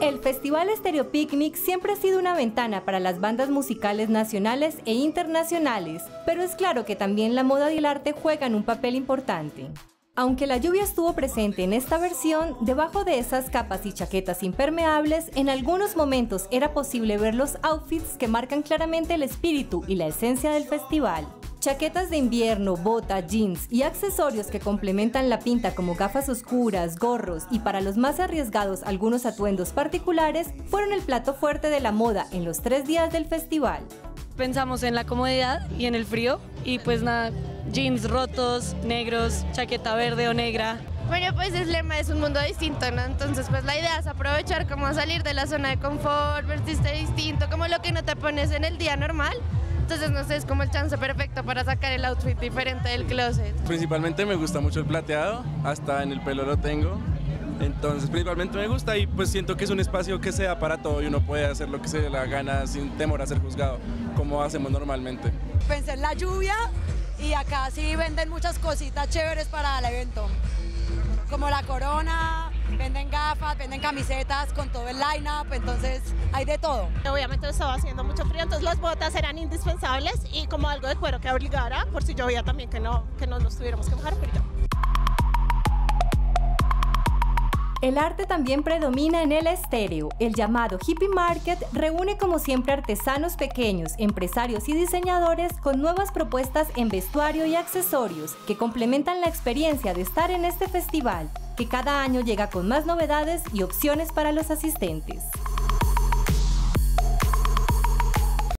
El Festival Estéreo Picnic siempre ha sido una ventana para las bandas musicales nacionales e internacionales, pero es claro que también la moda y el arte juegan un papel importante. Aunque la lluvia estuvo presente en esta versión, debajo de esas capas y chaquetas impermeables, en algunos momentos era posible ver los outfits que marcan claramente el espíritu y la esencia del festival. Chaquetas de invierno, bota, jeans y accesorios que complementan la pinta como gafas oscuras, gorros y para los más arriesgados algunos atuendos particulares fueron el plato fuerte de la moda en los 3 días del festival. Pensamos en la comodidad y en el frío y pues nada, jeans rotos, negros, chaqueta verde o negra. Bueno, pues el lema es un mundo distinto, ¿no? Entonces pues la idea es aprovechar como salir de la zona de confort, vestirte distinto, como lo que no te pones en el día normal. Entonces, no sé, es como el chance perfecto para sacar el outfit diferente del closet. Principalmente me gusta mucho el plateado, hasta en el pelo lo tengo. Entonces, principalmente me gusta y pues siento que es un espacio que se da para todo y uno puede hacer lo que se le da gana sin temor a ser juzgado, como hacemos normalmente. Pensé en la lluvia y acá sí venden muchas cositas chéveres para el evento, como la corona, venden gafas, venden camisetas con todo el line-up, entonces hay de todo. Obviamente estaba haciendo mucho frío, entonces las botas eran indispensables y como algo de cuero que obligara, por si llovía también que no nos tuviéramos que mojar, pero ya. El arte también predomina en el estéreo. El llamado Hippie Market reúne como siempre artesanos pequeños, empresarios y diseñadores con nuevas propuestas en vestuario y accesorios que complementan la experiencia de estar en este festival, que cada año llega con más novedades y opciones para los asistentes.